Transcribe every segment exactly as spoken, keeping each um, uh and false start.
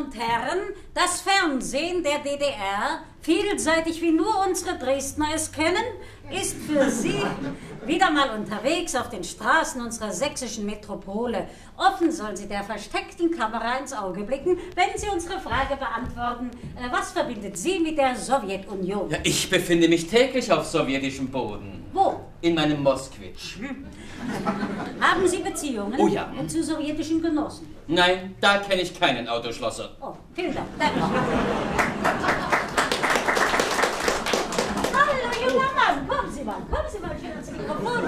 und Herren, das Fernsehen der D D R, vielseitig wie nur unsere Dresdner es kennen, ist für Sie wieder mal unterwegs auf den Straßen unserer sächsischen Metropole. Offen soll sie der versteckten Kamera ins Auge blicken, wenn Sie unsere Frage beantworten, äh, was verbindet Sie mit der Sowjetunion? Ja, ich befinde mich täglich auf sowjetischem Boden. Wo? In meinem Moskwitsch. Hm. Haben Sie Beziehungen oh, ja. zu sowjetischen Genossen? Nein, da kenne ich keinen Autoschlosser. Oh, vielen Dank. Danke. Hallo, junger Mann, kommen Sie mal, kommen Sie mal schön ans Mikrofon.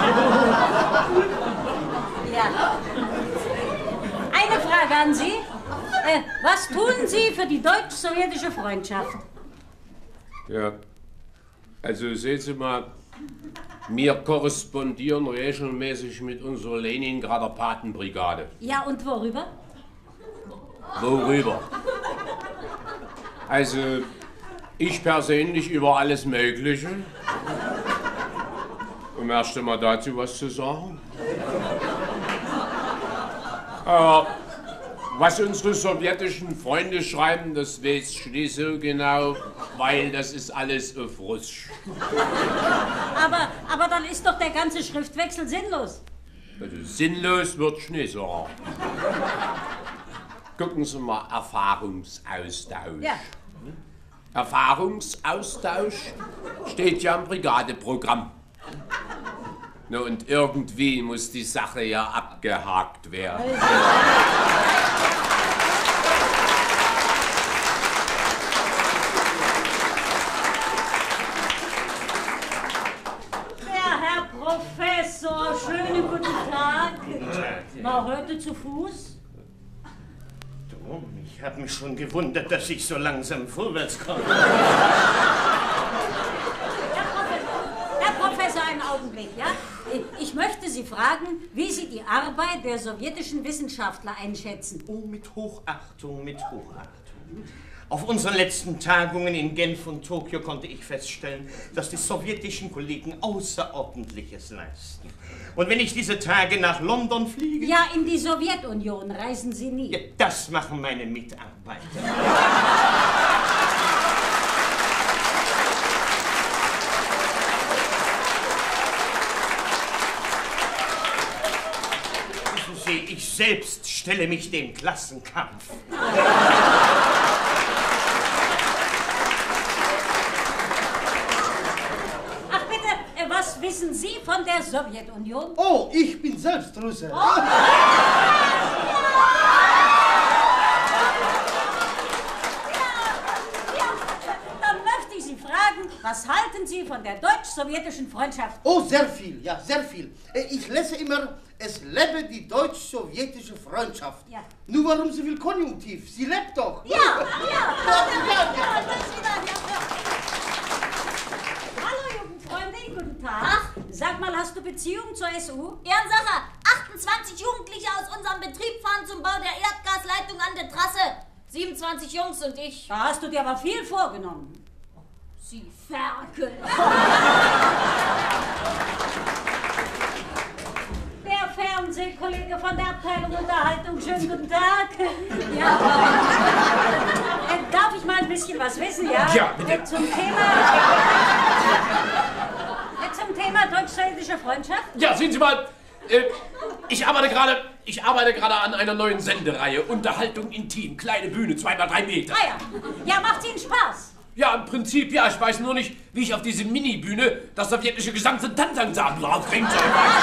Ja. Eine Frage an Sie. Äh, was tun Sie für die deutsch-sowjetische Freundschaft? Ja, also sehen Sie mal, wir korrespondieren regelmäßig mit unserer Leningrader Patenbrigade. Ja, und worüber? Worüber? Also, ich persönlich über alles Mögliche. Um erst einmal dazu was zu sagen. Aber was unsere sowjetischen Freunde schreiben, das weiß ich nicht so genau, weil das ist alles auf Russisch. Aber, aber dann ist doch der ganze Schriftwechsel sinnlos. Also sinnlos würde ich nicht sagen. Gucken Sie mal, Erfahrungsaustausch. Ja. Erfahrungsaustausch steht ja im Brigadeprogramm. Na, und irgendwie muss die Sache ja abgehakt werden. Ja, Herr Professor, schönen guten Tag. Na, heute zu Fuß? Du, ich habe mich schon gewundert, dass ich so langsam vorwärts komme. Herr Professor, einen Augenblick, ja? Ich möchte Sie fragen, wie Sie die Arbeit der sowjetischen Wissenschaftler einschätzen. Oh, mit Hochachtung, mit Hochachtung. Auf unseren letzten Tagungen in Genf und Tokio konnte ich feststellen, dass die sowjetischen Kollegen Außerordentliches leisten. Und wenn ich diese Tage nach London fliege... Ja, in die Sowjetunion reisen Sie nie. Ja, das machen meine Mitarbeiter. Ich selbst stelle mich dem Klassenkampf. Ach bitte, was wissen Sie von der Sowjetunion? Oh, ich bin selbst Russe. Oh. Was halten Sie von der deutsch-sowjetischen Freundschaft? Oh, sehr viel, ja, sehr viel. Ich lese immer, es lebe die deutsch-sowjetische Freundschaft. Ja. Nur warum so viel Konjunktiv? Sie lebt doch. Ja, ja, ja. ja, Hallo, Jugendfreunde, guten Tag. Ach. Sag mal, hast du Beziehung zur S U? Ehrensache, achtundzwanzig Jugendliche aus unserem Betrieb fahren zum Bau der Erdgasleitung an der Trasse. siebenundzwanzig Jungs und ich. Da hast du dir aber viel vorgenommen. Sie Ferkel. Der Fernsehkollege von der Abteilung Unterhaltung, schönen guten Tag. Ja. Äh, darf ich mal ein bisschen was wissen, ja? Ja, bitte. Äh, zum Thema... äh, zum Thema deutsch-sowjetische Freundschaft? Ja, sehen Sie mal, äh, ich arbeite gerade... Ich arbeite gerade an einer neuen Sendereihe. Unterhaltung intim, kleine Bühne, zwei mal drei Meter. Ah ja. Ja, macht Ihnen Spaß? Ja, im Prinzip ja. Ich weiß nur nicht, wie ich auf diese Mini-Bühne das sowjetische Gesangs- und Tanzensemble aufbringen soll.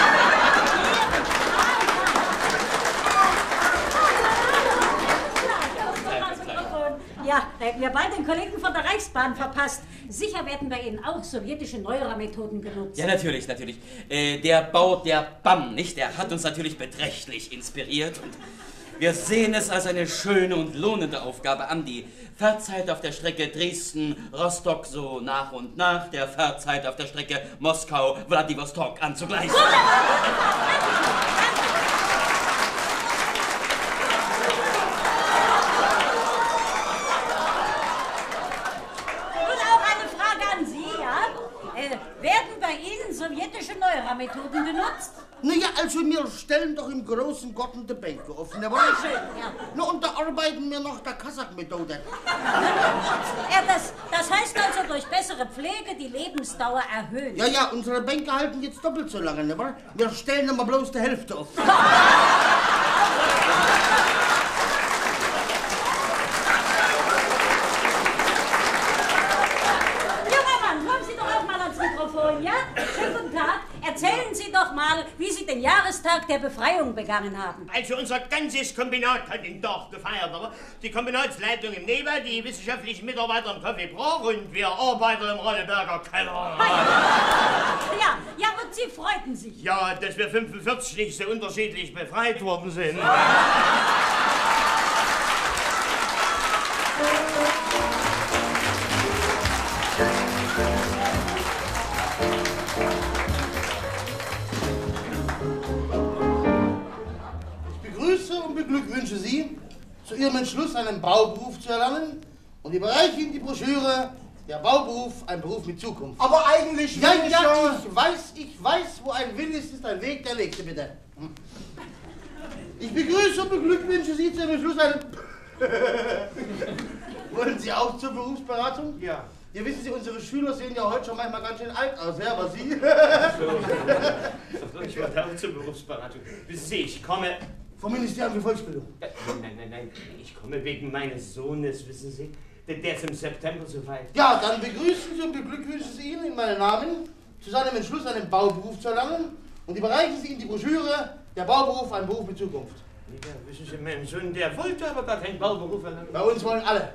Ja, da hätten wir bald den Kollegen von der Reichsbahn verpasst. Sicher werden bei Ihnen auch sowjetische Neura-Methoden genutzt. Ja, natürlich, natürlich. Äh, der Bau der B A M, nicht? Der hat uns natürlich beträchtlich inspiriert. Und wir sehen es als eine schöne und lohnende Aufgabe an, die Fahrzeit auf der Strecke Dresden-Rostock so nach und nach der Fahrzeit auf der Strecke Moskau-Wladiwostok anzugleichen. Werden bei Ihnen sowjetische Neura-Methoden genutzt? Naja, also wir stellen doch im großen Garten die Bänke auf. Ne, Ah, schön, ja. Na, und da arbeiten wir nach der Kassack-Methode. Ja, das, das heißt also, durch bessere Pflege die Lebensdauer erhöhen. Ja, ja, unsere Bänke halten jetzt doppelt so lange, ne, wa? Wir stellen aber bloß die Hälfte auf. Ja? Schönen guten Tag. Erzählen Sie doch mal, wie Sie den Jahrestag der Befreiung begangen haben. Also unser ganzes Kombinat hat im Dorf gefeiert, aber die Kombinatsleitung im Neber, die wissenschaftlichen Mitarbeiter im Café Brach und wir Arbeiter im Radeberger Keller. Ja, ja, und Sie freuten sich. Ja, dass wir fünfundvierzig so unterschiedlich befreit worden sind. Beglückwünsche Sie zu Ihrem Entschluss, einen Bauberuf zu erlernen und überreiche Ihnen die Broschüre Der Bauberuf, ein Beruf mit Zukunft. Aber eigentlich... Ja, ja, ich weiß, ich weiß, wo ein Wille ist, ist ein Weg, der nächste, bitte. Ich begrüße und beglückwünsche Sie zu Ihrem Entschluss, einen... Wollen Sie auch zur Berufsberatung? Ja. Ja, wissen Sie, unsere Schüler sehen ja heute schon manchmal ganz schön alt aus, ja, aber Sie... So. Ich wollte auch zur Berufsberatung. Wissen Sie, ich komme... Vom Ministerium für Volksbildung. Nein, nein, nein, nein. Ich komme wegen meines Sohnes, wissen Sie. Der, der ist im September soweit. Ja, dann begrüßen Sie und beglückwünschen Sie ihn in meinem Namen zu seinem Entschluss, einen Bauberuf zu erlangen und überreichen Sie ihm die Broschüre Der Bauberuf, ein Beruf mit Zukunft. Ja, wissen Sie, mein Sohn, der wollte aber gar keinen Bauberuf erlangen. Bei uns wollen alle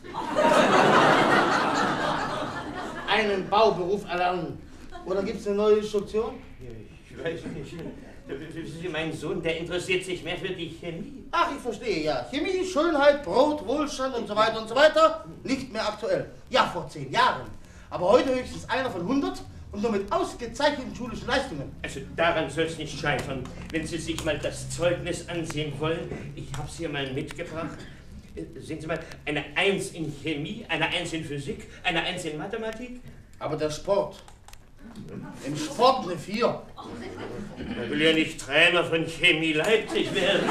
einen Bauberuf erlernen. Oder gibt es eine neue Instruktion? Ja, ich weiß nicht. Wissen Sie, mein Sohn, der interessiert sich mehr für die Chemie. Ach, ich verstehe, ja. Chemie, Schönheit, Brot, Wohlstand und so weiter und so weiter. Nicht mehr aktuell. Ja, vor zehn Jahren. Aber heute höchstens einer von hundert und nur mit ausgezeichneten schulischen Leistungen. Also daran soll es nicht scheitern. Wenn Sie sich mal das Zeugnis ansehen wollen, ich habe es hier mal mitgebracht. Sehen Sie mal, eine Eins in Chemie, eine Eins in Physik, eine Eins in Mathematik. Aber der Sport. Im Sport eine vier. Er will ja nicht Trainer von Chemie Leipzig werden,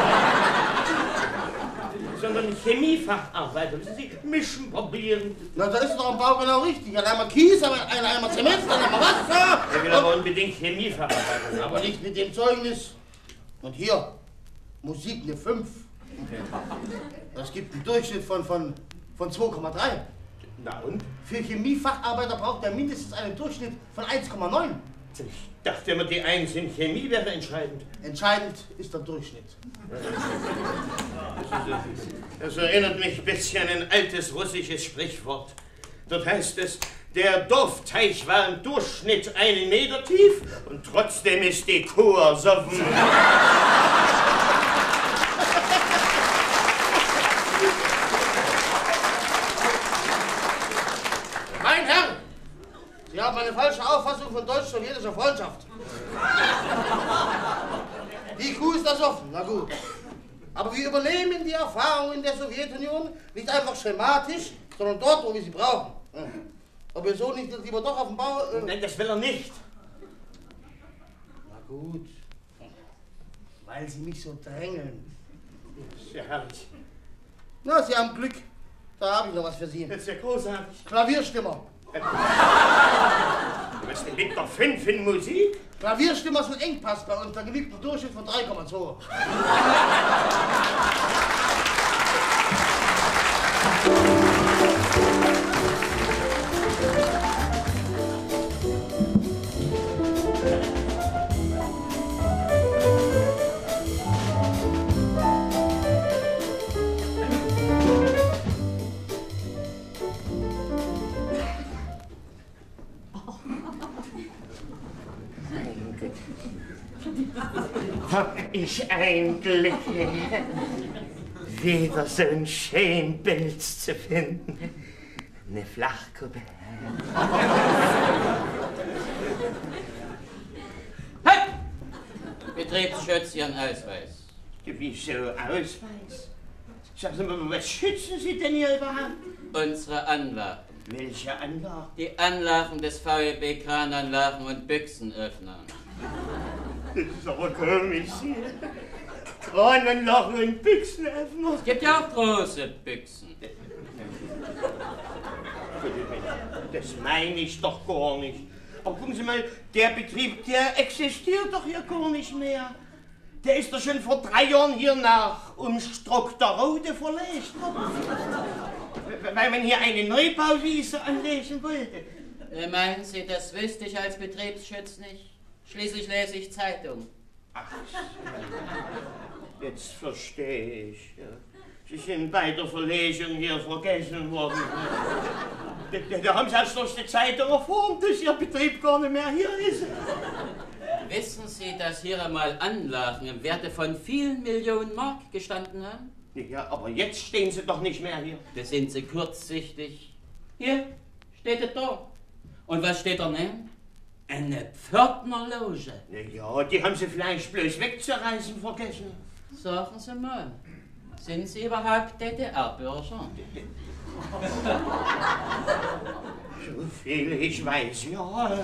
sondern Chemiefacharbeiter. Wissen Sie, mischen, probieren. Na, da ist doch am Bau genau richtig. Ein Eimer Kies, ein Eimer Zement, ein Eimer Wasser. Er will aber unbedingt Chemiefacharbeiter sein. Aber nicht mit dem Zeugnis. Und hier, Musik eine fünf. Das gibt einen Durchschnitt von, von, von zwei Komma drei. Na und? Für Chemiefacharbeiter braucht er mindestens einen Durchschnitt von eins Komma neun. Ich dachte immer, die Eins in Chemie wäre entscheidend. Entscheidend ist der Durchschnitt. Das erinnert mich ein bisschen an ein altes russisches Sprichwort. Dort heißt es, der Dorfteich war im Durchschnitt einen Meter tief und trotzdem ist die Kuh ersoffen. Mein Herr, Sie haben eine falsche Auffassung von deutsch-sowjetischer Freundschaft. Die Kuh ist ersoffen, na gut. Aber wir übernehmen die Erfahrungen der Sowjetunion nicht einfach schematisch, sondern dort, wo wir sie brauchen. Ob ihr so nicht lieber doch auf dem Bau... Äh Nein, das will er nicht. Na gut. Weil Sie mich so drängeln. Sehr herrlich. Na, Sie haben Glück. Da habe ich noch was für Sie. Das ist ja großartig. Klavierstimmer. Du bist ein Liter fünf in Musik? Klavierstimmer ist ein Engpass bei uns. Da genügt ein Durchschnitt von drei Komma zwei. Hab ich ein Glück, wieder so ein schön Bild zu finden. Eine Flachkuppe. Halt! Betriebsschutz, Ihren Ausweis. Wieso Ausweis? Sagen Sie mal, was schützen Sie denn hier überhaupt? Unsere Anlagen. Welche Anlagen? Die Anlagen des V E B Krananlagen und Büchsenöffner. Das ist aber komisch hier. Tränen, Lachen und Büchsenöffner. Es gibt ja auch große Büchsen. Das meine ich doch gar nicht. Aber gucken Sie mal, der Betrieb, der existiert doch hier gar nicht mehr. Der ist doch schon vor drei Jahren hier nach Umstruckterode verlegt worden. Weil man hier eine Neubauwiese anlegen wollte. Äh, meinen Sie, das wüsste ich als Betriebsschutz nicht? Schließlich lese ich Zeitung. Ach, jetzt verstehe ich. Ja. Sie sind bei der Verlegung hier vergessen worden. Da, da, da haben Sie erst durch die Zeitung erfahren, dass Ihr Betrieb gar nicht mehr hier ist. Wissen Sie, dass hier einmal Anlagen im Werte von vielen Millionen Mark gestanden haben? Ja, aber jetzt stehen Sie doch nicht mehr hier. Da sind Sie kurzsichtig. Hier steht es da. Und was steht da neben? Eine Pförtnerloge. Ja, die haben Sie vielleicht bloß wegzureißen vergessen. Sagen Sie mal, sind Sie überhaupt D D R-Bürger? So viel ich weiß, ja.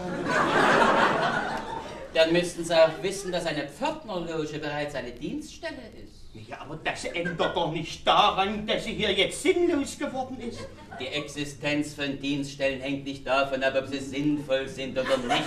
Dann müssten Sie auch wissen, dass eine Pförtnerloge bereits eine Dienststelle ist. Ja, aber das ändert doch nicht daran, dass sie hier jetzt sinnlos geworden ist. Die Existenz von Dienststellen hängt nicht davon ab, ob sie sinnvoll sind oder nicht.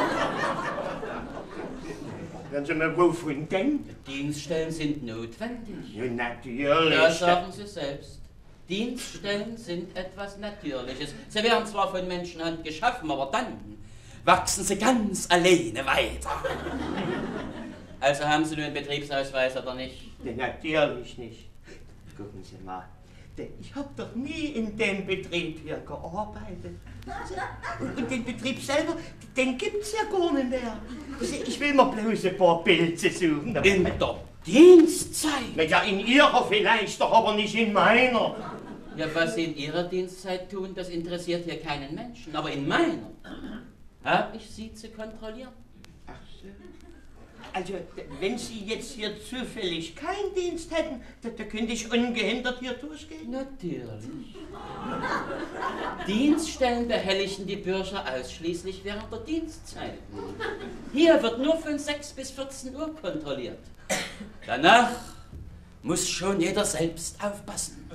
Hören Sie mal, wovon denn? Dienststellen sind notwendig. Ja, natürlich. Ja, sagen Sie selbst. Dienststellen sind etwas Natürliches. Sie werden zwar von Menschenhand geschaffen, aber dann wachsen sie ganz alleine weiter. Also haben Sie nur einen Betriebsausweis oder nicht? Ja, natürlich nicht. Gucken Sie mal, ich habe doch nie in dem Betrieb hier gearbeitet. Und den Betrieb selber, den gibt's ja gar nicht mehr. Ich will mir bloß ein paar Pilze suchen. In der Dienstzeit? Na ja, in Ihrer vielleicht, doch aber nicht in meiner. Ja, was Sie in Ihrer Dienstzeit tun, das interessiert hier keinen Menschen. Aber in meiner habe ich Sie zu kontrollieren. Ach so. Also, wenn Sie jetzt hier zufällig keinen Dienst hätten, da, da könnte ich ungehindert hier durchgehen? Natürlich. Dienststellen behelligen die Bürger ausschließlich während der Dienstzeit. Hier wird nur von sechs bis vierzehn Uhr kontrolliert. Danach muss schon jeder selbst aufpassen.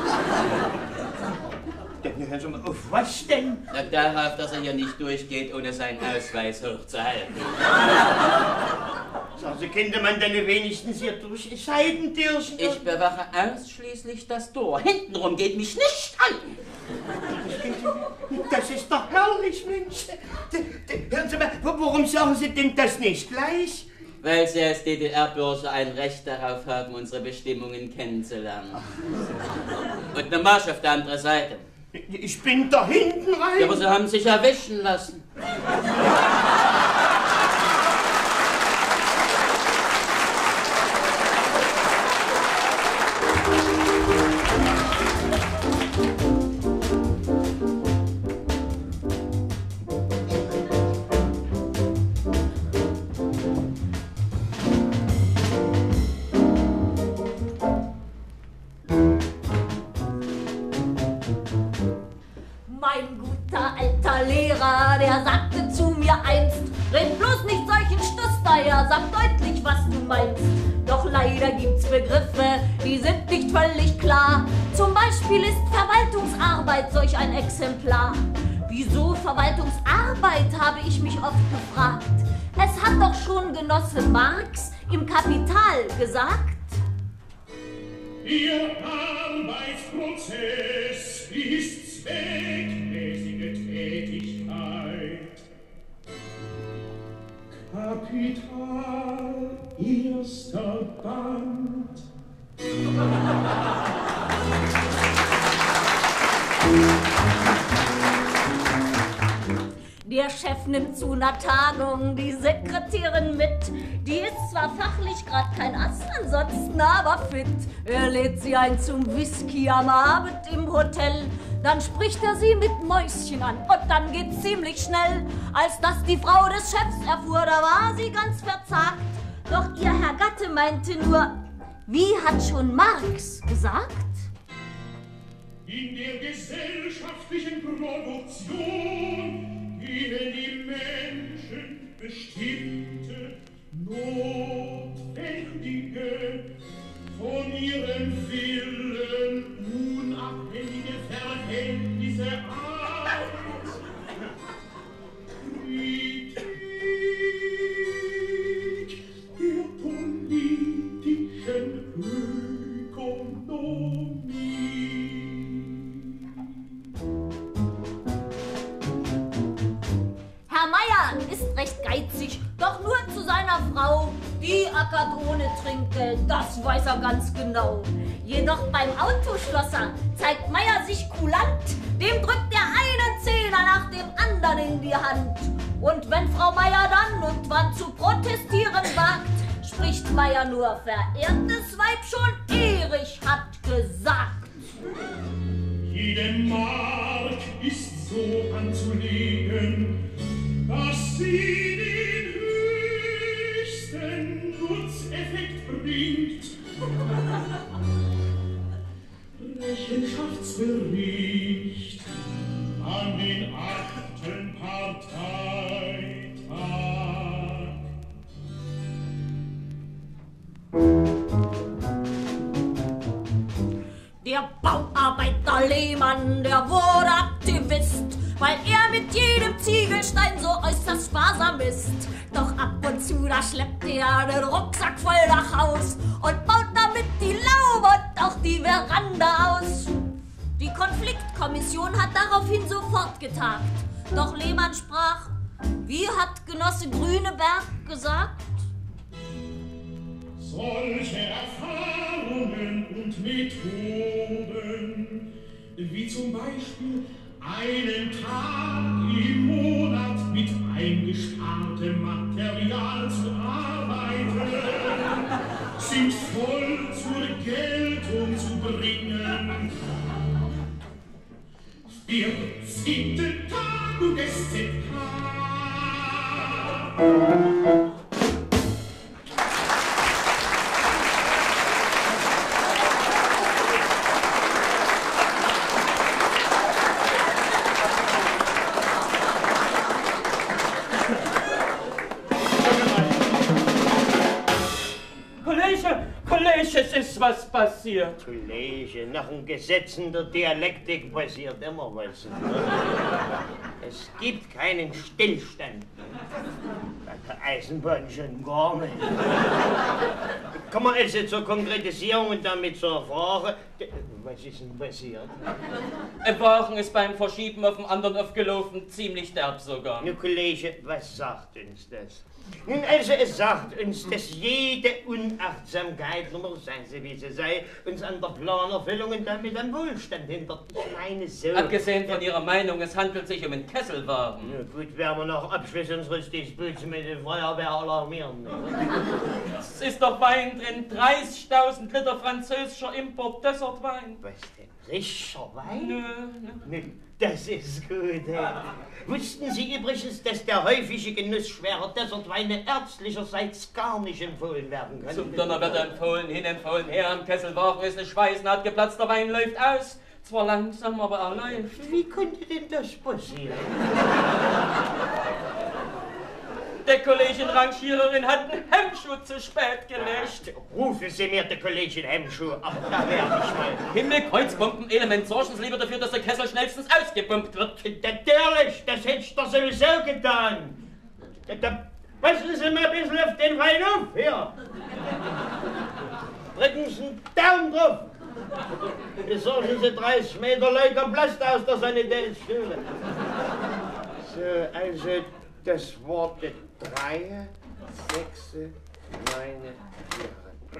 Hören Sie mal, auf was denn? Na, darauf, dass er hier nicht durchgeht, ohne seinen Ausweis hochzuhalten. Sagen Sie, könnte man denn wenigstens hier durchscheiden dürfen? Ich bewache ausschließlich das Tor. Hintenrum geht mich nicht an. Das ist doch herrlich, Mensch. Hören Sie mal, warum sagen Sie denn das nicht gleich? Weil Sie als D D R-Bürger ein Recht darauf haben, unsere Bestimmungen kennenzulernen. Und eine Marsch auf der anderen Seite. Ich bin da hinten rein. Ja, aber Sie haben sich erwischen lassen. Der sagte zu mir einst, red bloß nicht solchen Stuss daher, sag deutlich, was du meinst. Doch leider gibt's Begriffe, die sind nicht völlig klar. Zum Beispiel ist Verwaltungsarbeit solch ein Exemplar. Wieso Verwaltungsarbeit, habe ich mich oft gefragt. Es hat doch schon Genosse Marx im Kapital gesagt. Ihr Arbeitsprozess ist zweckmäßige Tätigkeit. Kapital, erster Band. Der Chef nimmt zu einer Tagung die Sekretärin mit. Die ist zwar fachlich grad kein Ass, ansonsten aber fit. Er lädt sie ein zum Whisky am Abend im Hotel. Dann spricht er sie mit Mäuschen an und dann geht's ziemlich schnell. Als das die Frau des Chefs erfuhr, da war sie ganz verzagt. Doch ihr Herr Gatte meinte nur, wie hat schon Marx gesagt? In der gesellschaftlichen Produktion gehen die Menschen bestimmte Normen Die ackert ohne Trinkgeld, das weiß er ganz genau. Jedoch beim Autoschlosser zeigt Meier sich kulant. Dem drückt er einen Zehner nach dem anderen in die Hand. Und wenn Frau Meier dann und wann zu protestieren wagt, spricht Meier nur, verehrtes Weib, schon Erich hat gesagt. Jede Mark ist so anzulegen, dass sie den höchsten Nutzeffekt bringt. Rechenschaftsbericht an den achten Parteitag. Der Bauarbeiter Lehmann, der wurde Aktivist, weil er mit jedem Ziegelstein so äußerst sparsam ist. Doch ab und zu, da schleppt er den Rucksack voll nach Haus und baut damit die Laube und auch die Veranda aus. Die Konfliktkommission hat daraufhin sofort getagt. Doch Lehmann sprach, wie hat Genosse Grüneberg gesagt? Solche Erfahrungen und Methoden, wie zum Beispiel einen Tag im Monat mit eingespartem Material zu arbeiten, sind voll zur Geltung zu bringen. vierzehnten Tagung des Z K. Es ist was passiert. Kollege, nach den Gesetzen der Dialektik passiert immer was. Es gibt keinen Stillstand. Bei der Eisenbahn schon gar nicht. Kommen wir also zur Konkretisierung und damit zur Frage. Was ist denn passiert? Ein Wagen ist beim Verschieben auf den anderen aufgelaufen, ziemlich derb sogar. Nun, Kollege, was sagt uns das? Nun, also es sagt uns, dass jede Unachtsamkeit, nur seien sie wie sie sei, uns an der Planerfüllung und damit am Wohlstand hindert. Ich meine so. Abgesehen von Ihrer Meinung, es handelt sich um einen Kesselwagen. Ja, gut, werden wir nach Abschluss unseres Disputs mit der Feuerwehr alarmieren. Es ist doch Wein drin, dreißigtausend Liter französischer Import Dessertwein. Was denn? Richtiger Wein? Nö, nö. Das ist gut, ja. Wussten Sie übrigens, dass der häufige Genuss schwerer Dessertweine ärztlicherseits gar nicht empfohlen werden kann? Zum Donner wird er empfohlen, hin empfohlen, her, am Kesselwagen ist eine Schweißnaht geplatzt, der Wein läuft aus. Zwar langsam, aber er läuft. Wie konnte denn das passieren? Der Kollegin Rangiererin hat einen Hemmschuh zu spät gelegt. Rufen Sie mir der Kollegin Hemmschuh, aber da werde ich mal. Himmelkreuzbomben-Element, sorgen Sie lieber dafür, dass der Kessel schnellstens ausgepumpt wird. Natürlich, das hätte ich doch sowieso getan. Da, da, passen Sie mal ein bisschen auf den Wein auf, hier. Drücken Sie einen Daumen drauf. Besorgen Sie dreißig Meter Leukoplast aus der Sanitätsschule. So, also, das Wort drei, sechs, neun, vier.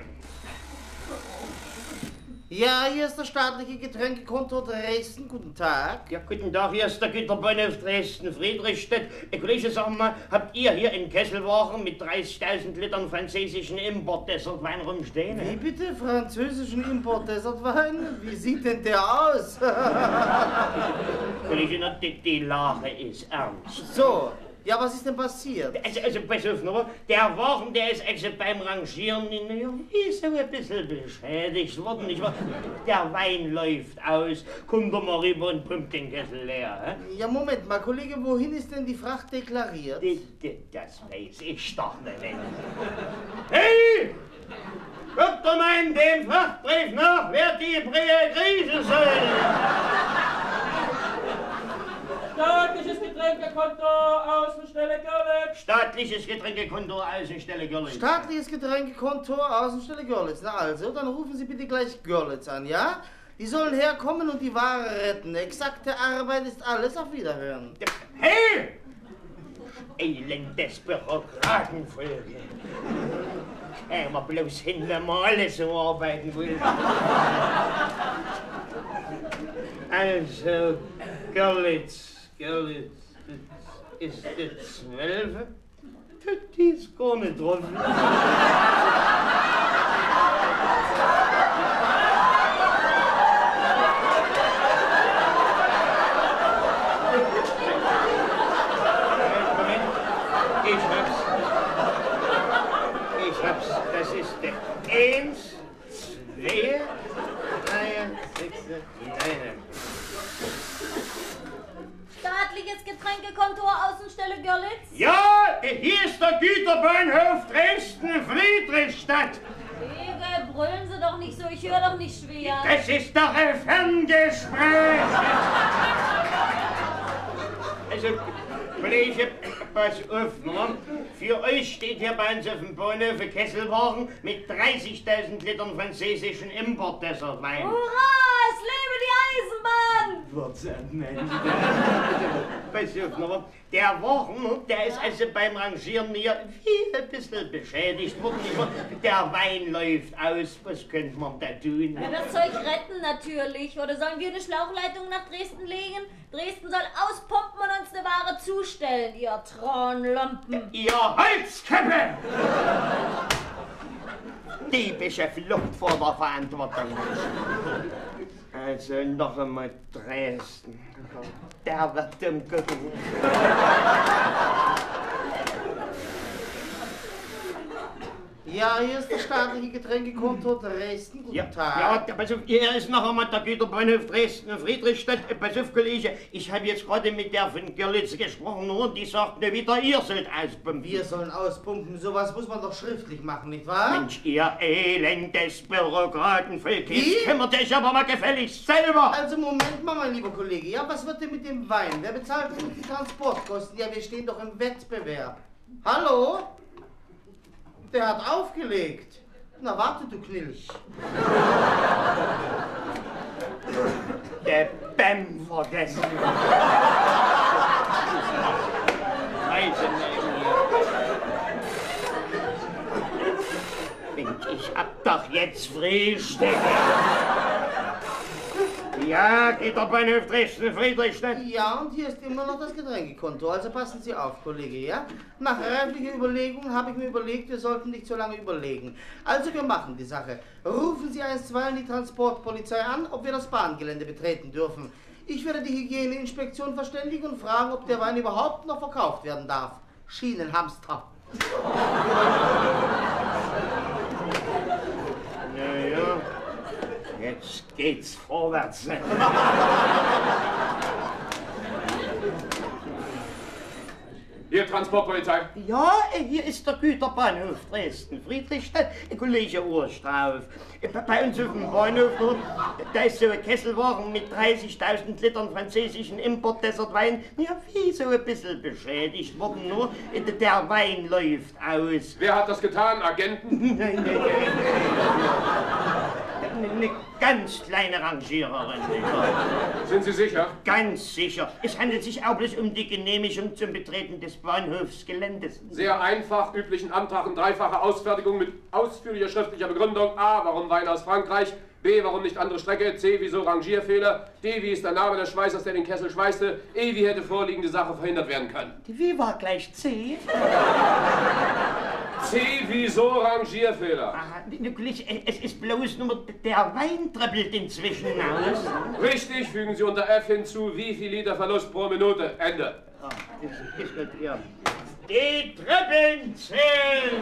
Ja, hier ist der staatliche Getränkekonto Dresden. Guten Tag. Ja, guten Tag, hier ist der Güterbahnhof Dresden-Friedrichstadt. Herr Kollege, sagen wir, habt ihr hier in Kesselwagen mit dreißigtausend Litern französischen Import-Dessertwein rumstehen? Wie bitte? Französischen Import-Dessertwein? Wie sieht denn der aus? Kollege, na, die, die Lage ist ernst. So. Ja, was ist denn passiert? Also, also pass auf, nur, der Wagen, der ist also beim Rangieren in ist so ein bisschen beschädigt worden, nicht wahr? Der Wein läuft aus, kommt doch mal rüber und pumpt den Kessel leer. He? Ja, Moment mal, Kollege, wohin ist denn die Fracht deklariert? Die, die, das weiß ich doch nicht. Hey! Guckt doch mal in dem Frachtbrief nach, wer die Brie kriechen soll! Staatliches Getränkekonto, Außenstelle Görlitz. Staatliches Getränkekonto, Außenstelle Görlitz. Staatliches Getränkekonto, Außenstelle Görlitz. Na also, dann rufen Sie bitte gleich Görlitz an, ja? Die sollen herkommen und die Ware retten. Exakte Arbeit ist alles. Auf Wiederhören. Hey! Elendes Bürokratenvögel. Hey, mal bloß hin, wenn wir alle so arbeiten wollen. Also, Görlitz, Görlitz, das ist die Zwölfe? Die ist gar nicht drauf. Moment, ich hab's. Ich hab's. Das ist der eins, zwei, drei, sechs, neun. Staatliches Getränkekonto Außenstelle Görlitz? Ja, hier ist der Güterbahnhof Dresden-Friedrichstadt. Wege, brüllen Sie doch nicht so, ich höre doch nicht schwer. Das ist doch ein Ferngespräch. Also, Kollege, pass auf, ne? Für euch steht hier bei uns auf dem Bahnhof ein Kesselwagen mit dreißigtausend Litern französischen Importdessertwein. Hurra, es lebe die Eisenbahn! What's Mensch? Pass auf, ne? Der Wagen, der ist also beim Rangieren mir wie ein bisschen beschädigt worden. Der Wein läuft aus, was könnte man da tun? Ja, das Zeug retten natürlich. Oder sollen wir eine Schlauchleitung nach Dresden legen? Dresden soll auspumpen und uns eine Ware zustellen, ihr Traunlampen. Ihr Holzköppe! Diebische Flucht vor der Verantwortung. Also noch einmal Dresden. Der wird dumm gucken. Ja, hier ist das staatliche Getränkekonto Dresden. Guten Ja, Tag. ja, pass auf, hier ist noch einmal der Güterbahnhof Dresden-Friedrichstadt. Pass auf, Kollege, ich habe jetzt gerade mit der von Görlitz gesprochen und die sagt mir wieder, ihr sollt auspumpen. Wir sollen auspumpen. Sowas muss man doch schriftlich machen, nicht wahr? Mensch, ihr elendes Bürokratenvolk, Wie? jetzt kümmert euch aber mal gefälligst selber. Also Moment mal, mein lieber Kollege. Ja, was wird denn mit dem Wein? Wer bezahlt denn die Transportkosten? Ja, wir stehen doch im Wettbewerb. Hallo? Der hat aufgelegt. Na, warte, du Knilch. Der Bäm vergessen. Reise Mensch, ich hab doch jetzt Frühstück. Ja, geht doch bei Hof Dresden, Friedrichstadt. Ja, und hier ist immer noch das Getränkekonto. Also passen Sie auf, Kollege, ja? Nach reiflicher Überlegung habe ich mir überlegt, wir sollten nicht so lange überlegen. Also wir machen die Sache. Rufen Sie einstweilen die Transportpolizei an, ob wir das Bahngelände betreten dürfen. Ich werde die Hygieneinspektion verständigen und fragen, ob der Wein überhaupt noch verkauft werden darf. Schienenhamster. Ja, ja. Jetzt geht's vorwärts. Hier, Transportpolizei. Ja, hier ist der Güterbahnhof Dresden, Friedrichstadt, Kollege Urstrauf. Bei uns auf dem Bahnhof, da ist so ein Kesselwagen mit dreißigtausend Litern französischen Importdessertwein, ja, wie so ein bisschen beschädigt worden, nur der Wein läuft aus. Wer hat das getan? Agenten? Nein, nein, nein, nein. Eine ganz kleine Rangiererin. Sind Sie sicher? Ganz sicher. Es handelt sich auch bloß um die Genehmigung zum Betreten des Bahnhofsgeländes. Sehr einfach, üblichen Antrag in dreifacher Ausfertigung mit ausführlicher schriftlicher Begründung. A, warum Wein aus Frankreich? B, warum nicht andere Strecke? C, wieso Rangierfehler? D, wie ist der Name des Schweißers, der den Kessel schweißte? E, wie hätte vorliegende Sache verhindert werden können? Wie war gleich C? C, wieso Rangierfehler? Aha, natürlich, es ist bloß nur, der Wein trippelt inzwischen aus. Richtig, fügen Sie unter F hinzu, wie viel Liter Verlust pro Minute. Ende. Ah, ist, ist gut, ja. Die Trippeln zählen!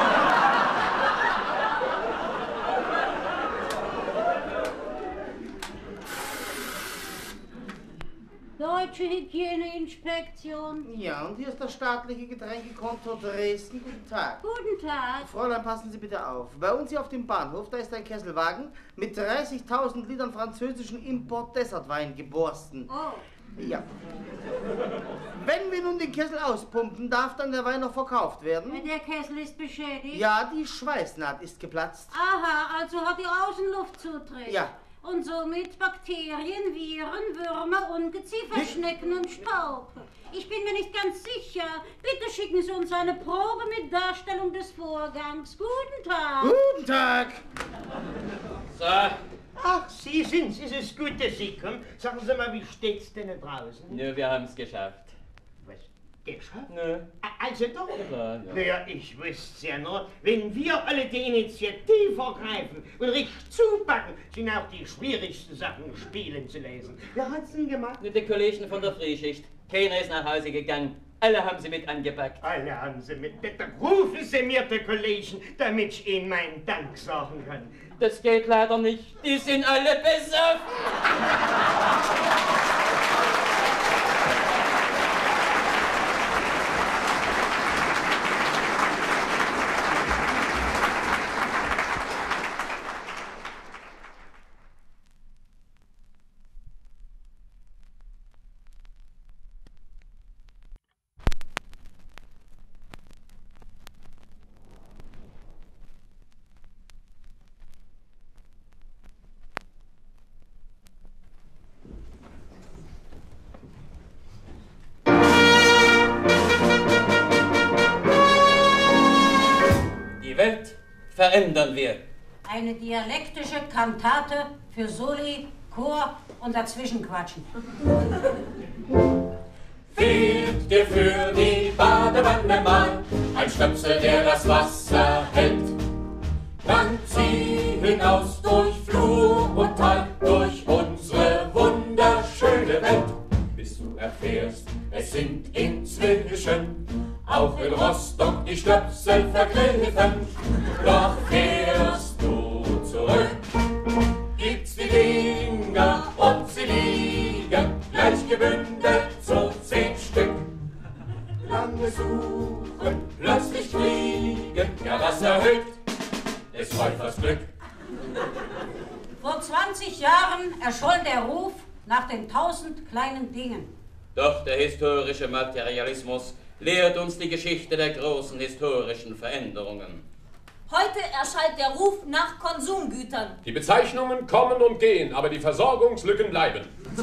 Deutsche Hygieneinspektion. Ja, und hier ist das staatliche Getränkekonto Dresden. Guten Tag. Guten Tag. Fräulein, passen Sie bitte auf. Bei uns hier auf dem Bahnhof, da ist ein Kesselwagen mit dreißigtausend Litern französischen Import-Dessertwein geborsten. Oh. Ja. Wenn wir nun den Kessel auspumpen, darf dann der Wein noch verkauft werden? Der Kessel ist beschädigt. Ja, die Schweißnaht ist geplatzt. Aha, also hat die Außenluft Zutritt. Ja. und somit Bakterien, Viren, Würmer, Ungeziefer, Schnecken und Staub. Ich bin mir nicht ganz sicher. Bitte schicken Sie uns eine Probe mit Darstellung des Vorgangs. Guten Tag. Guten Tag. So. Ach, Sie sind's. Es ist gut, dass Sie kommen. Sagen Sie mal, wie steht's denn draußen? Nö, wir haben's geschafft. Was? Geschafft? Nö. Also doch? Ja, ja. Naja, ich wüsste's ja nur, wenn wir alle die Initiative ergreifen und richtig zupacken, sind auch die schwierigsten Sachen spielen zu lesen. Wer hat's denn gemacht? Mit den Kollegen von der Frühschicht. Keiner ist nach Hause gegangen. Alle haben sie mit angepackt. Alle haben sie mit. Dann rufen Sie mir die Kollegen, damit ich Ihnen meinen Dank sagen kann. Das geht leider nicht. Die sind alle besoffen. Die Welt verändern wir. Eine dialektische Kantate für Soli, Chor und Dazwischenquatschen. Fehlt dir für die Badewanne mal ein Stöpsel, der das Wasser hält? Dann zieh hinaus durch Flur und Tal, durch unsere wunderschöne Welt, bis du erfährst, es sind inzwischen auch in Rostock die Stöpsel vergriffen. Doch fährst du zurück, gibt's die Dinger und sie liegen gleich gebündelt zu zehn Stück. Lange suchen, plötzlich kriegen, ja das erhöht des Käufers Glück. Vor zwanzig Jahren erscholl der Ruf nach den tausend kleinen Dingen. Doch der historische Materialismus lehrt uns die Geschichte der großen historischen Veränderungen. Heute erschallt der Ruf nach Konsumgütern. Die Bezeichnungen kommen und gehen, aber die Versorgungslücken bleiben.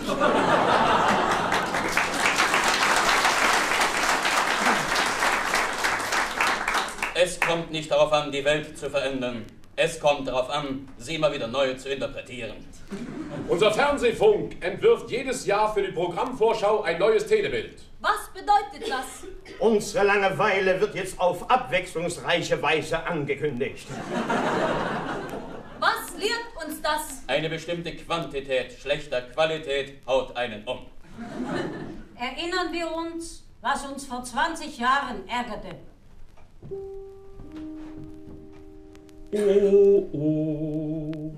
Es kommt nicht darauf an, die Welt zu verändern. Es kommt darauf an, sie immer wieder neu zu interpretieren. Unser Fernsehfunk entwirft jedes Jahr für die Programmvorschau ein neues Telebild. Was bedeutet das? Unsere Langeweile wird jetzt auf abwechslungsreiche Weise angekündigt. Was lehrt uns das? Eine bestimmte Quantität schlechter Qualität haut einen um. Erinnern wir uns, was uns vor zwanzig Jahren ärgerte. Oh, oh.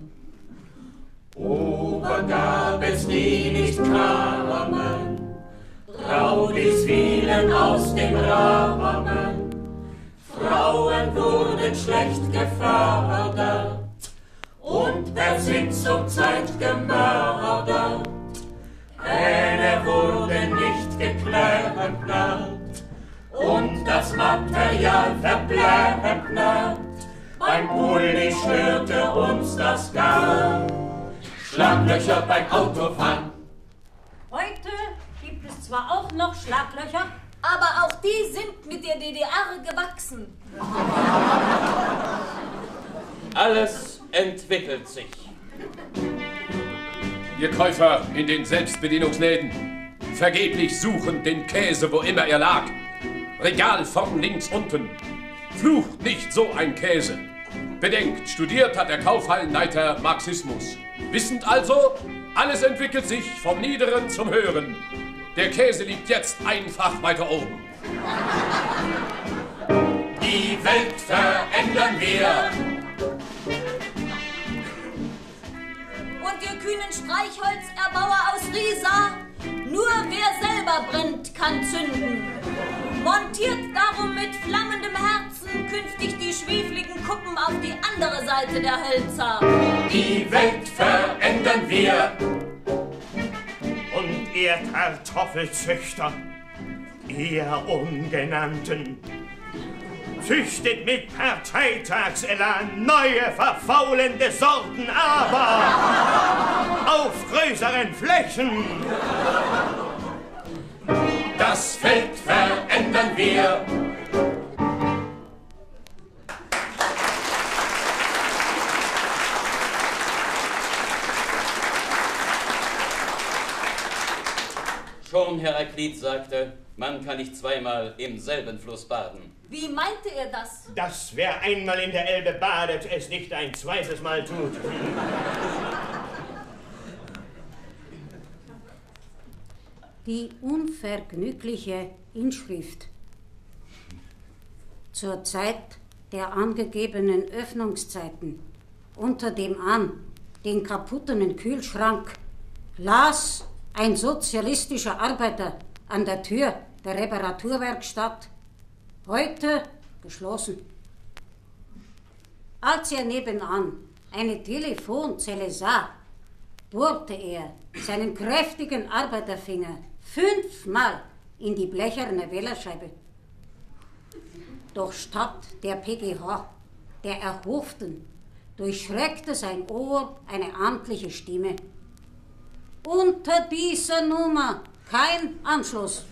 Ober gab es die nicht kamen, Raudis fielen aus dem Rahmen, Frauen wurden schlecht gefördert und per Sitzungszeit gemördert. Hähne wurden nicht geklempert und das Material verplempert. Beim Pulli störte uns das gar. Schlaglöcher beim Autofahren. Heute gibt es zwar auch noch Schlaglöcher, Aber auch die sind mit der D D R gewachsen. Alles entwickelt sich. Ihr Käufer in den Selbstbedienungsläden, vergeblich suchen den Käse, wo immer er lag. Regal vorn links unten. Flucht nicht so ein Käse. Bedenkt, studiert hat der Kaufhallenleiter Marxismus. Wissend also, alles entwickelt sich vom Niederen zum Höheren. Der Käse liegt jetzt einfach weiter oben. Die Welt verändern wir. Und ihr kühnen Streichholzerbauer aus Riesa, nur wer selber brennt, kann zünden. Montiert darum mit flammendem Herzen künftig die schwefligen Kuppen auf die andere Seite der Hölzer. Die Welt verändern wir. Und ihr Kartoffelzüchter, ihr Ungenannten, züchtet mit Parteitagselan neue verfaulende Sorten, aber auf größeren Flächen. Das Feld verändern wir. Schon Heraklit sagte, man kann nicht zweimal im selben Fluss baden. Wie meinte er das? Dass wer einmal in der Elbe badet, es nicht ein zweites Mal tut. Die unvergnügliche Inschrift. Zur Zeit der angegebenen Öffnungszeiten unter dem an den kaputten Kühlschrank las ein sozialistischer Arbeiter an der Tür der Reparaturwerkstatt: heute geschlossen. Als er nebenan eine Telefonzelle sah, bohrte er seinen kräftigen Arbeiterfinger fünfmal in die blecherne Wählerscheibe. Doch statt der P G H, der Erhofften, durchschreckte sein Ohr eine amtliche Stimme: unter dieser Nummer kein Anschluss.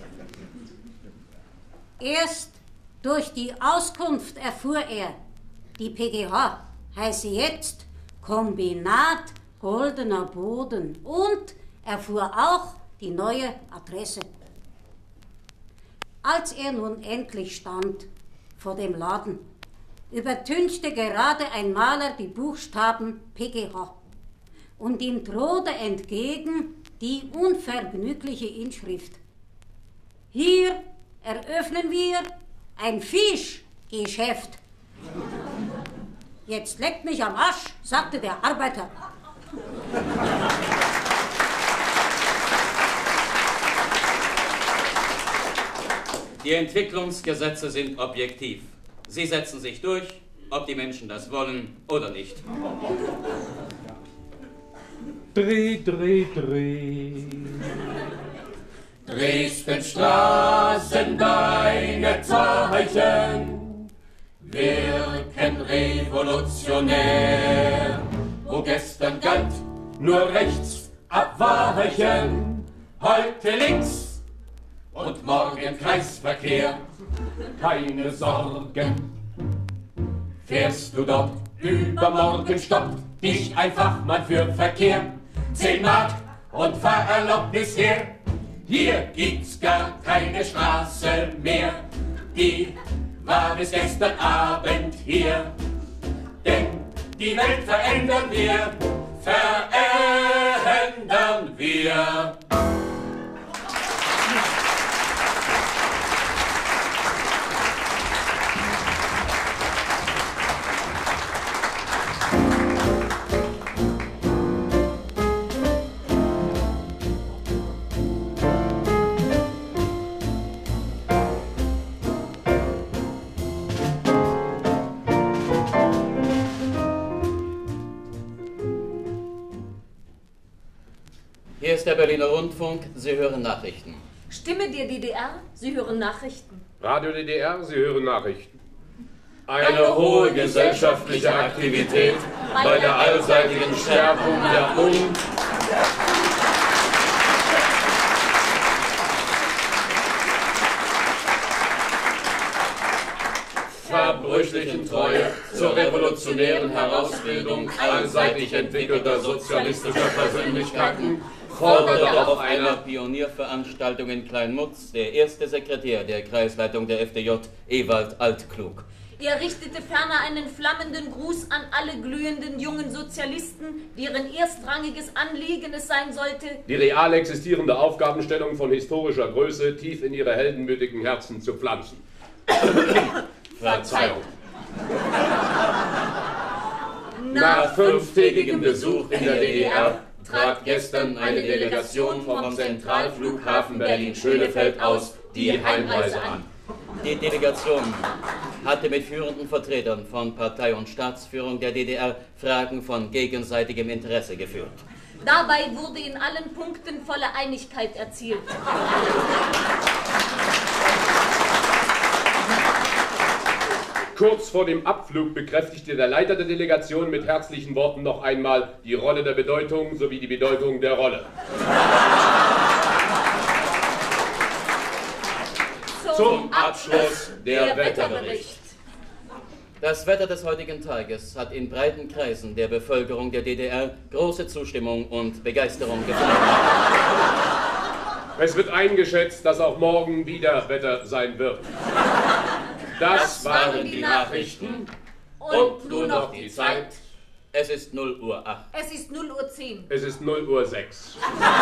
Erst durch die Auskunft erfuhr er, die P G H heiße jetzt Kombinat Goldener Boden, und erfuhr auch die neue Adresse. Als er nun endlich stand vor dem Laden, übertünchte gerade ein Maler die Buchstaben P G H. Und ihm drohte entgegen die unvergnügliche Inschrift: hier eröffnen wir ein Fischgeschäft. Jetzt leckt mich am Arsch, sagte der Arbeiter. Die Entwicklungsgesetze sind objektiv. Sie setzen sich durch, ob die Menschen das wollen oder nicht. Dreh, dreh, dreh. Dresdenstraßen, deine Zeichen wirken revolutionär. Wo gestern galt, nur rechts abweichen, heute links und morgen Kreisverkehr. Keine Sorgen, fährst du dort, übermorgen stoppt dich ein Fachmann für Verkehr. Zehn Mark und Fahrerlaubnis her, hier gibt's gar keine Straße mehr. Die war bis gestern Abend hier, denn die Welt verändern wir, verändern wir. Hier ist der Berliner Rundfunk, Sie hören Nachrichten. Stimme der D D R, Sie hören Nachrichten. Radio D D R, Sie hören Nachrichten. Eine hohe gesellschaftliche Aktivität bei der allseitigen Stärkung der Un- verbrüchlichen Treue zur revolutionären Herausbildung allseitig entwickelter sozialistischer Persönlichkeiten forderte auf einer Pionierveranstaltung in Kleinmutz der erste Sekretär der Kreisleitung der F D J, Ewald Altklug. Er richtete ferner einen flammenden Gruß an alle glühenden jungen Sozialisten, deren erstrangiges Anliegen es sein sollte, die real existierende Aufgabenstellung von historischer Größe tief in ihre heldenmütigen Herzen zu pflanzen. Verzeihung. Nach fünftägigem Besuch in der D D R trat gestern eine Delegation vom Zentralflughafen Berlin-Schönefeld aus die Heimreise an. Die Delegation hatte mit führenden Vertretern von Partei und Staatsführung der D D R Fragen von gegenseitigem Interesse geführt. Dabei wurde in allen Punkten volle Einigkeit erzielt. Kurz vor dem Abflug bekräftigte der Leiter der Delegation mit herzlichen Worten noch einmal die Rolle der Bedeutung sowie die Bedeutung der Rolle. Zum Abschluss der, der Wetterbericht. Das Wetter des heutigen Tages hat in breiten Kreisen der Bevölkerung der D D R große Zustimmung und Begeisterung gefunden. Es wird eingeschätzt, dass auch morgen wieder Wetter sein wird. Das, das waren die Nachrichten. Und, und nun noch die Zeit. Es ist null Uhr acht. Es ist null Uhr zehn. Es ist null Uhr sechs.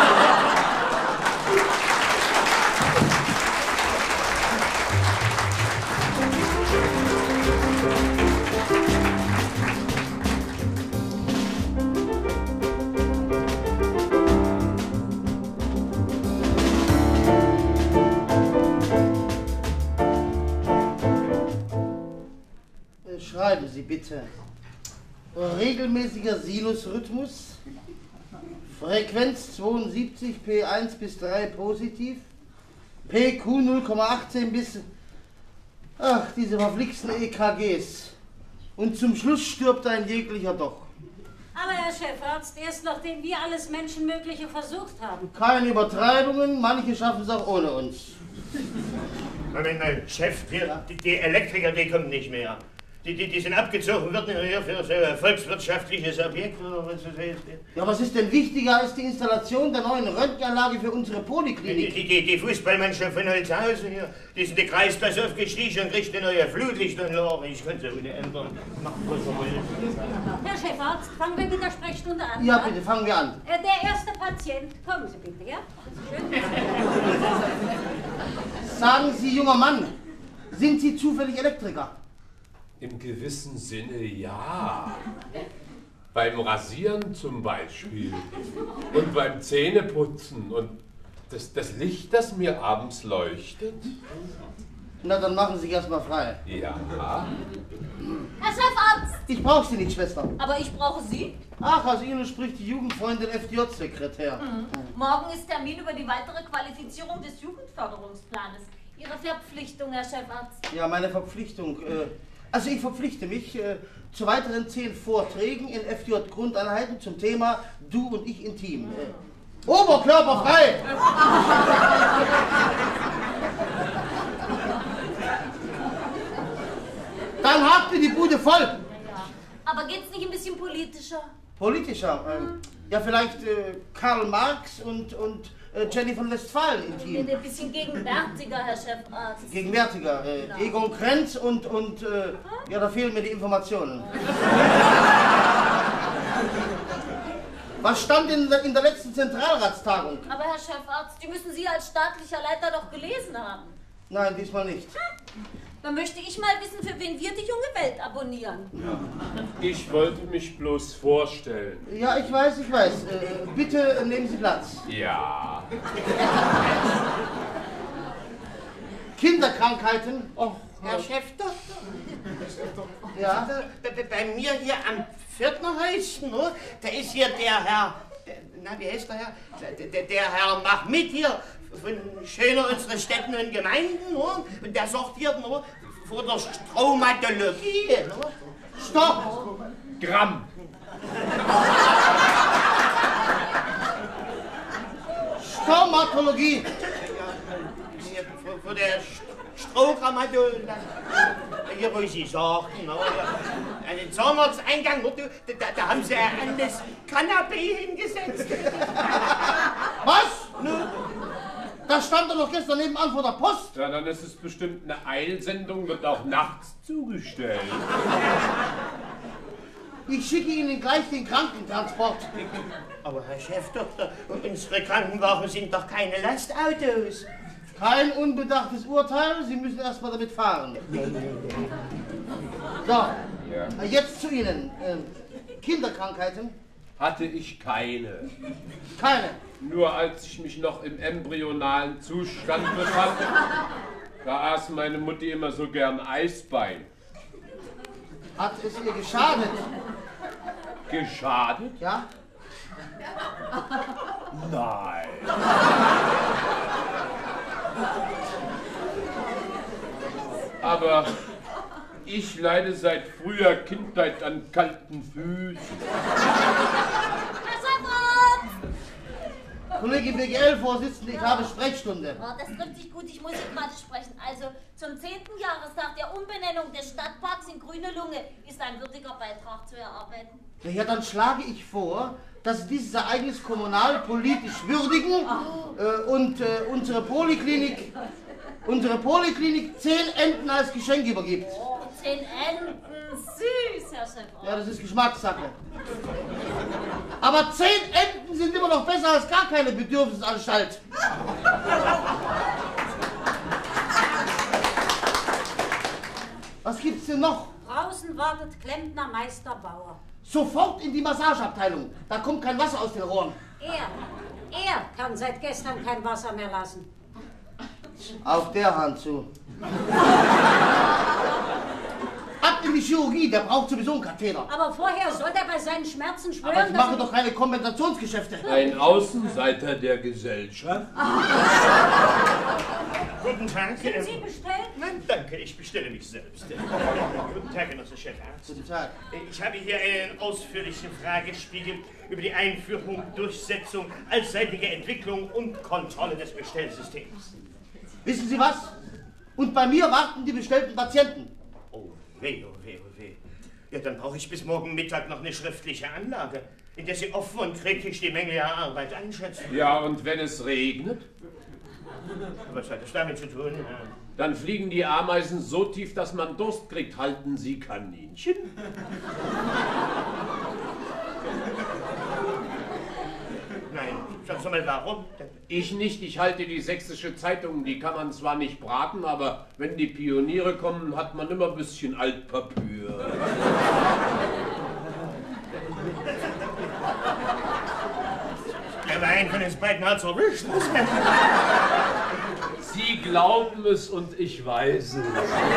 Schreiben Sie bitte. Regelmäßiger Sinusrhythmus, Frequenz zweiundsiebzig, P eins bis drei positiv, P Q null Komma achtzehn bis... Ach, diese verflixten E K Gs. Und zum Schluss stirbt ein jeglicher doch. Aber Herr Chefarzt, erst nachdem wir alles Menschenmögliche versucht haben. Keine Übertreibungen, manche schaffen es auch ohne uns. Moment mal, Chef, wir, die, die Elektriker, die kommen nicht mehr. Die, die, die sind abgezogen worden hier für so ein volkswirtschaftliches Objekt oder was das heißt. Ja, was ist denn wichtiger als die Installation der neuen Röntgenanlage für unsere Poliklinik? Die, die, die Fußballmannschaft von Holzhausen hier, die sind die Kreisklasse aufgestiegen und kriegt eine neue Flutlichtanlage. Ich kann es ja wieder ändern. Machen, was wir wollen. Herr Chefarzt, fangen wir mit der Sprechstunde an. Ja, bitte, fangen wir an. Äh, der erste Patient, kommen Sie bitte, ja? Schön. Sagen Sie, junger Mann, sind Sie zufällig Elektriker? Im gewissen Sinne ja. Beim Rasieren zum Beispiel. Und beim Zähneputzen. Und das, das Licht, das mir abends leuchtet. Na, dann machen Sie sich erstmal frei. Ja. Herr Chefarzt! Ich brauche Sie nicht, Schwester. Aber ich brauche Sie. Ach, aus Ihnen spricht die Jugendfreundin F D J-Sekretär. Mhm. Morgen ist Termin über die weitere Qualifizierung des Jugendförderungsplanes. Ihre Verpflichtung, Herr Chefarzt. Ja, meine Verpflichtung. Äh, also ich verpflichte mich äh, zu weiteren zehn Vorträgen in F D J-Grundeinheiten zum Thema Du und ich intim. Äh, Oberkörper frei! Dann habt ihr die Bude voll! Ja. Aber geht's nicht ein bisschen politischer? Politischer? Ähm, ja, vielleicht äh, Karl Marx und, und äh, Jenny von Westfalen intim. Ein bisschen gegenwärtiger, Herr Chefarzt. Gegenwärtiger. Äh, Genau. Egon Krenz und, und äh, ja, da fehlen mir die Informationen. Was stand in, in der letzten Zentralratstagung? Aber Herr Chefarzt, die müssen Sie als staatlicher Leiter doch gelesen haben. Nein, diesmal nicht. Dann möchte ich mal wissen, für wen wir die junge Welt abonnieren. Ich wollte mich bloß vorstellen. Ja, ich weiß, ich weiß. Äh, bitte nehmen Sie Platz. Ja. Kinderkrankheiten. Oh, Herr Chefdoktor. Ja. Bei, bei, bei mir hier am Pförtnerhäuschen, ne? Da ist hier der Herr, der, na wie heißt der Herr? Der, der, der Herr Mahmid hier von Schöner unsere Städten und Gemeinden, ne? Und der sorgt hier ne? Vor der Traumatologie. Ne? Stopp! Gramm. Stomatologie. Hier, vor, vor der Strohgrammatologie. Hier, wo Sie sagten, ne? An den Zahnarzteingang, ne? da, da, da haben Sie an das Kanapee hingesetzt. Was? Ne? Das stand doch noch gestern nebenan vor der Post. Ja, dann ist es bestimmt eine Eilsendung, wird auch nachts zugestellt. Ich schicke Ihnen gleich den Krankentransport. Aber Herr Chefdoktor, unsere Krankenwagen sind doch keine Lastautos. Kein unbedachtes Urteil, Sie müssen erst mal damit fahren. So, Ja. jetzt zu Ihnen. Ähm, Kinderkrankheiten? Hatte ich keine. Keine. Nur als ich mich noch im embryonalen Zustand befand, da aß meine Mutti immer so gern Eisbein. Hat es ihr geschadet? Geschadet? Ja? Nein. Aber Ich leide seit früher Kindheit an kalten Füßen. Herr Chefarzt! Kollege B G L-Vorsitzende, ich habe Sprechstunde. Oh, das trifft sich gut, ich muss hier gerade sprechen. Also, zum zehnten Jahrestag der Umbenennung des Stadtparks in Grüne Lunge ist ein würdiger Beitrag zu erarbeiten. Ja, dann schlage ich vor, dass Sie dieses Ereignis kommunalpolitisch würdigen oh. äh, und äh, unsere Poliklinik, unsere Poliklinik zehn Enten als Geschenk übergibt. Oh, zehn Enten, süß, Herr Chefarzt. Ja, das ist Geschmackssache. Aber zehn Enten sind immer noch besser als gar keine Bedürfnisanstalt. Was gibt's denn noch? Draußen wartet Klempner Meister Bauer. Sofort in die Massageabteilung. Da kommt kein Wasser aus den Rohren. Er, er kann seit gestern kein Wasser mehr lassen. Auf der Hand zu. Ab in die Chirurgie, der braucht sowieso einen Katheter. Aber vorher soll er bei seinen Schmerzen schwören, Aber ich mache dass doch keine Kompensationsgeschäfte. Ein Außenseiter der Gesellschaft. Guten Tag. Sind Sie bestellt? Nein, danke, ich bestelle mich selbst. Guten Tag, Genosse Chefarzt. Guten Tag. Ich habe hier einen ausführlichen Fragespiegel über die Einführung, Durchsetzung, allseitige Entwicklung und Kontrolle des Bestellsystems. Wissen Sie was? Und bei mir warten die bestellten Patienten. Oh weh, oh weh, oh weh. Ja, dann brauche ich bis morgen Mittag noch eine schriftliche Anlage, in der Sie offen und kritisch die Menge Ihrer Arbeit einschätzen. Ja, und wenn es regnet? Was hat das damit zu tun? Ja. Dann fliegen die Ameisen so tief, dass man Durst kriegt. Halten Sie Kaninchen? Nein, sagst du mal warum? Ich nicht, ich halte die Sächsische Zeitung. Die kann man zwar nicht braten, aber wenn die Pioniere kommen, hat man immer ein bisschen Altpapier. Der Wein von den beiden hat's erwischt. Sie glauben es und ich weiß es.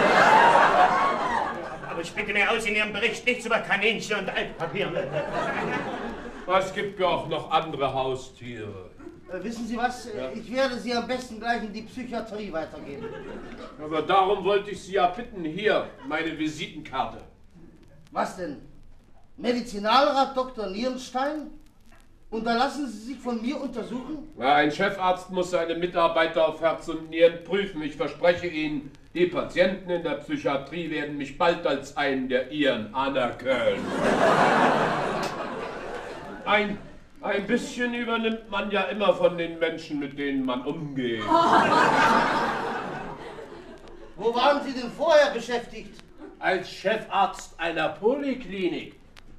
Aber ich bitte mir aus, in Ihrem Bericht nichts über Kaninchen und Altpapier. Es gibt ja auch noch andere Haustiere. Äh, wissen Sie was? Ja. Ich werde Sie am besten gleich in die Psychiatrie weitergeben. Aber darum wollte ich Sie ja bitten. Hier, meine Visitenkarte. Was denn? Medizinalrat Doktor Nierenstein? Und da lassen Sie sich von mir untersuchen? Ja, ein Chefarzt muss seine Mitarbeiter auf Herz und Nieren prüfen. Ich verspreche Ihnen, die Patienten in der Psychiatrie werden mich bald als einen der Ihren anerkennen. Ein, ein bisschen übernimmt man ja immer von den Menschen, mit denen man umgeht. Wo waren Sie denn vorher beschäftigt? Als Chefarzt einer Poliklinik.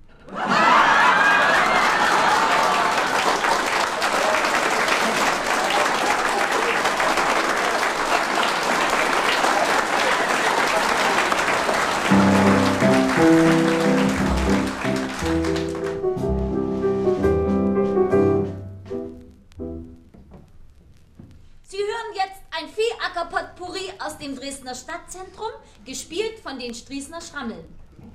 Potpourri aus dem Dresdner Stadtzentrum, gespielt von den Striesner Schrammeln.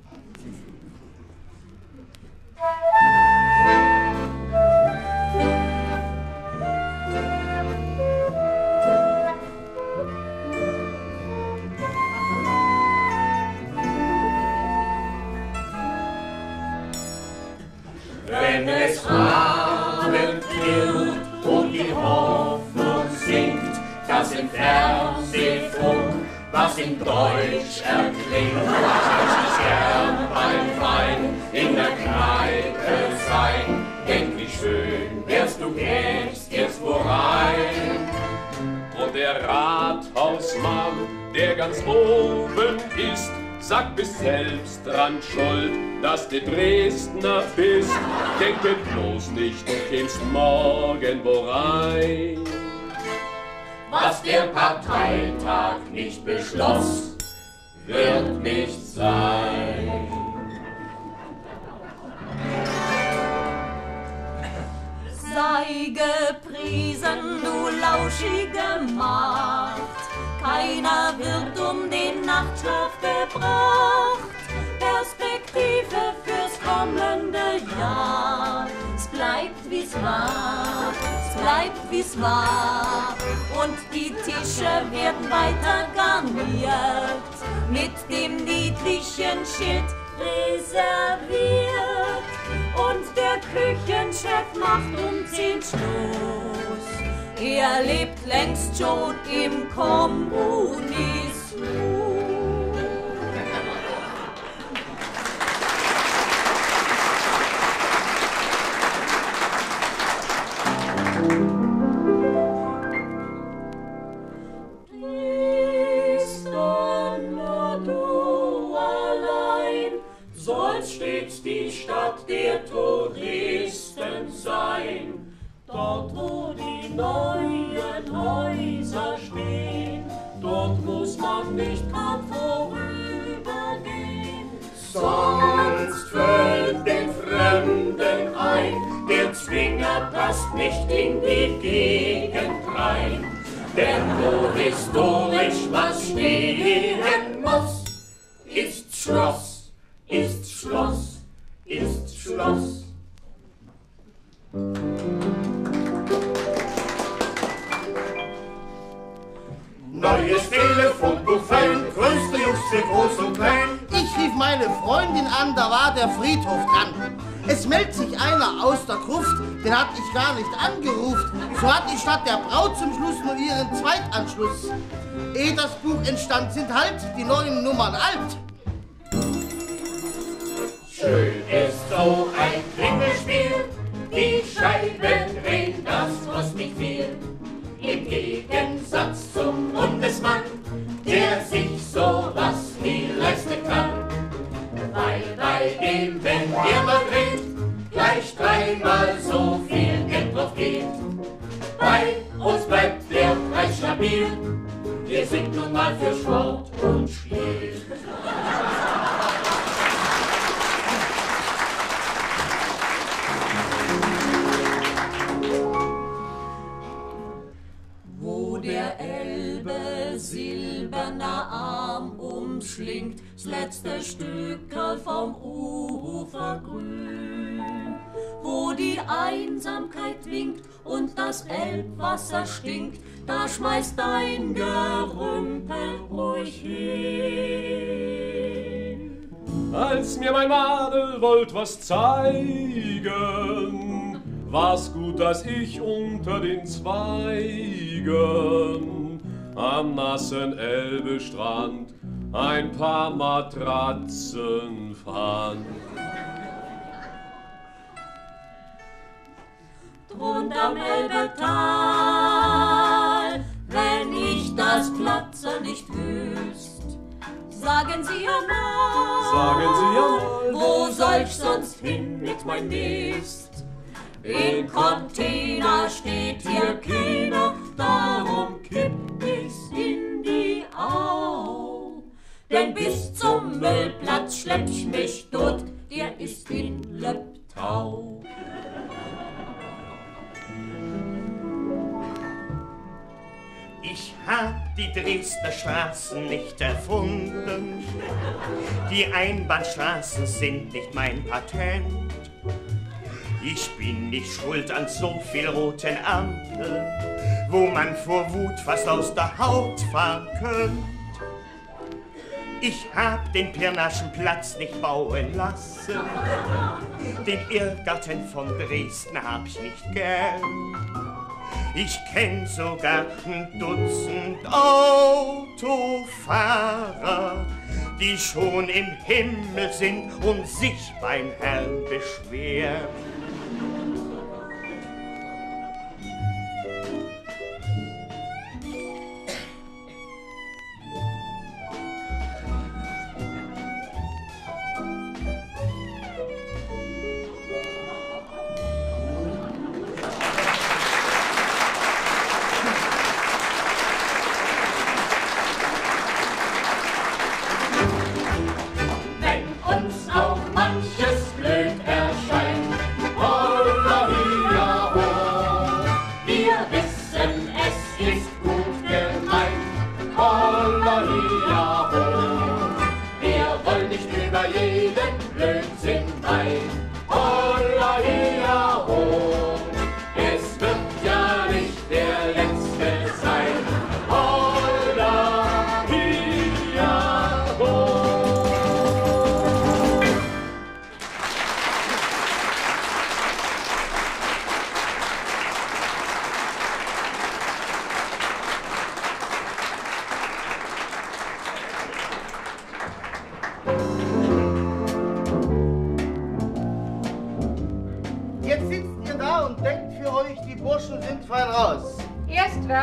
Wenn es Abend wird und die Hoffnung sinkt, dass im Fernsehfunk, was in Deutsch erklingt, möcht ich gern beim Wein in der Kneipe sein. Denk, wie schön wärst du gäbst jetzt wo rein. Und der Rathausmann, der ganz oben ist, sagt, bist selbst dran schuld, dass du Dresdner bist. Denke bloß nicht, du kämst morgen wo rein. Was der Parteitag nicht beschloss, wird nicht sein. Sei gepriesen, du lauschige Macht, keiner wird um den Nachtschlaf gebracht. Perspektive fürs kommende Jahr, es bleibt wie's war, es bleibt wie's war. Und die Tische werden weiter garniert mit dem niedlichen Schild reserviert. Und der Küchenchef macht um zehn Schluss. Er lebt längst schon im Kommunismus. Soll's stets die Stadt der Touristen sein, dort wo die neuen Häuser stehen, dort muss man nicht grad vorübergehen. Sonst fällt den Fremden ein, der Zwinger passt nicht in die Gegend rein. Denn wo historisch was stehen muss, ist Schloss. Ist Schloss, ist Schloss. Neues Telefonbuch fein, größte Jungs für groß und klein. Ich rief meine Freundin an, da war der Friedhof dran. Es meldet sich einer aus der Gruft, den hat ich gar nicht angerufen. So hat die Stadt der Braut zum Schluss nur ihren Zweitanschluss. Ehe das Buch entstand, sind halt die neuen Nummern alt. Schön ist so ein Klingelspiel, die Scheiben drehen, das kostet nicht viel. Im Gegensatz zum Bundesmann, der sich sowas nie leisten kann. Weil bei dem, wenn er mal dreht, gleich dreimal so viel Geld drauf geht. Bei uns bleibt der Preis stabil, wir sind nun mal für Sport und Spiel. Der Elbe silberner Arm umschlingt, das letzte Stückerl vom Ufer grün. Wo die Einsamkeit winkt und das Elbwasser stinkt, da schmeißt dein Gerümpel ruhig hin. Als mir mein Madel wollt was zeigen, war's gut, dass ich unter den Zweigen am nassen Elbestrand ein paar Matratzen fand. Drunterm Elbetal, wenn ich das Platzer nicht wüsst, sagen Sie ja mal, sagen Sie ja mal, wo soll ich sonst hin mit mein Mist? In Container steht hier keiner, darum kipp ich's in die Au. Denn bis zum Müllplatz schlepp ich mich tot, der ist in Löbtau. Ich hab die Dresdner Straßen nicht erfunden, die Einbahnstraßen sind nicht mein Patent. Ich bin nicht schuld an so viel roten Ampeln, wo man vor Wut fast aus der Haut fahren könnt. Ich hab den Pirnaschen Platz nicht bauen lassen, den Irrgarten von Dresden hab ich nicht gern. Ich kenn sogar ein Dutzend Autofahrer, die schon im Himmel sind und sich beim Herrn beschweren.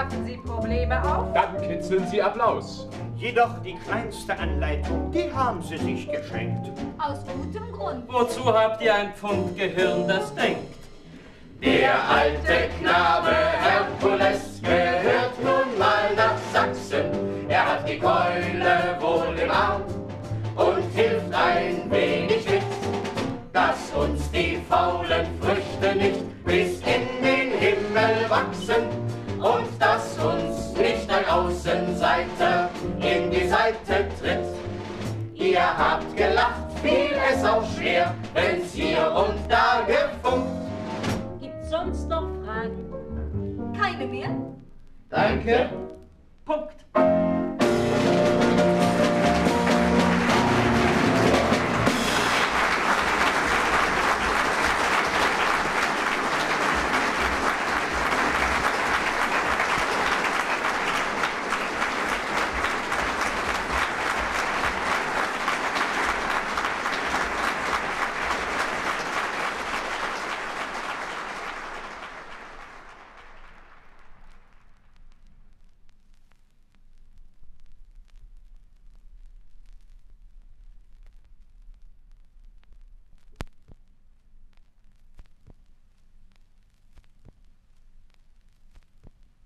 Hatten Sie Probleme auf? Dann kitzeln Sie Applaus. Jedoch die kleinste Anleitung, die haben sie sich geschenkt. Aus gutem Grund. Wozu habt ihr ein Pfund Gehirn, das denkt? Der alte Knabe Herkules gehört nun mal nach Sachsen. Er hat die Keule wohl im Arm und hilft ein wenig mit, dass uns die faulen Früchte nicht bis in den Himmel wachsen und dass uns nicht ein Außenseiter in die Seite tritt. Ihr habt gelacht, fiel es auch schwer, wenn's hier und da gefunkt. Gibt's sonst noch Fragen? Keine mehr? Danke. Punkt.